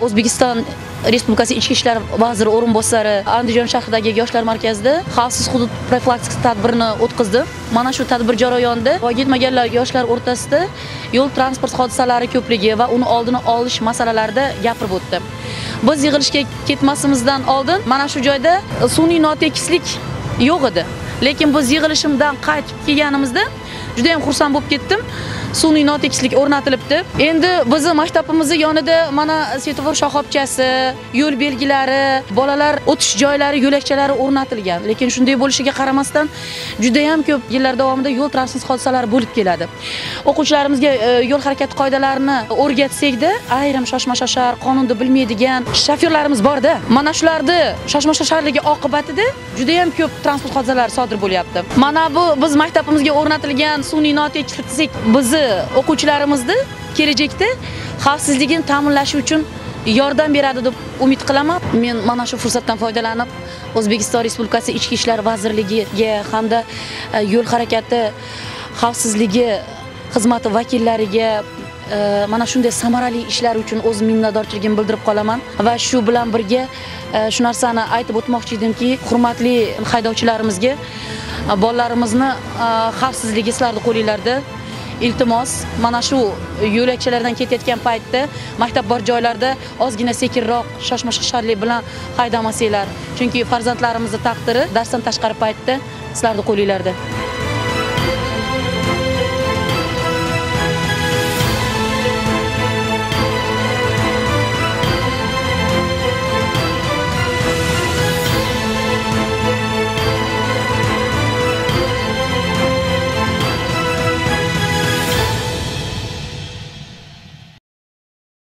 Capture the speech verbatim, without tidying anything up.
O'zbekiston Respublikasi Ichki ishlar vaziri o'rinbosari Andijon shahridagi yoshlar markazida xavfsiz hudud profilaktik tadbirini o'tkazdi. Mana shu tadbir jarayonida voyaga yetmaganlar yoshlar o'rtasida yo'l transport hodisalari ko'pligi va uni oldini olish masalalarida gapirib o'tdi. Biz yig'ilishga ketmasimizdan oldin mana shu joyda sun'iy notekislik yo'q edi. Lekin biz yig'ilishimdan qaytib kelganimizda juda ham xursand bo'lib ketdim. Sun'iy notekislik o'rnatilibdi. Endi bizning maktabimizning yonida mana svetofor shoxobchasi, yo'l belgilari, bolalar o'tish joylari, yo'lakchalari o'rnatilgan. Lekin shunday bo'lishiga qaramasdan juda ham ko'p yillar davomida yo'l transport hodisalari bo'lib keladi. O'quvchilarimizga yo'l harakati qoidalarini o'rgatsak-da, ayrim shoshma-shoshar, qonunni bilmaydigan shofyorlarimiz bor-da. Mana shularni shoshma-shosharligi oqibatida juda ham ko'p transport hodisalari sodir bo'lyapti. Mana bu biz maktabimizga o'rnatilgan sun'iy notekislik bizni o'quvchilarimizni kelajakda xavfsizligini ta'minlash uchun yordam beradi deb umid qilaman. Men mana shu fursatdan foydalanib O'zbekiston Respublikasi Ichki ishlar vazirligiga hamda yo'l harakati xavfsizligi xizmati vakillariga mana shunday samarali ishlar uchun o'z minnatdorchiligimni bildirib qolaman va shu bilan birga shu narsani aytib o'tmoqchi edimki, hurmatli haydovchilarimizga bolalarimizni xavfsizligi sizlarning qo'lingizda. Iltimos, mana shu yo'lakchalardan ketayotgan paytda maktab bor joylarda ozgina sekinroq, shoshma-shosharlik bilan haydamasanglar. Chunki farzandlarimizning taqdiri darsdan tashqari paytda sizlarning qo'lingizda.